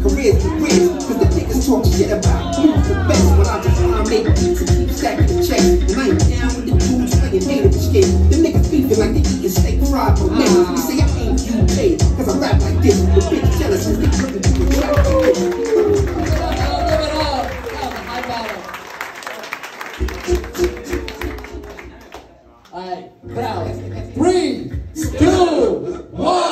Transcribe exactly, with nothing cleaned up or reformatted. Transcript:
careers to careers, cause the niggas talk shit about who's the best when I just wanna make beats and keep stacking the check. And I ain't down with the dudes playing native shit. Them niggas beefing like they eating steak fried potatoes. They say I ain't U K, cause I rap like this. The bitch jealous and they looking to the trap like this. Alright, crowd. Three, two, one.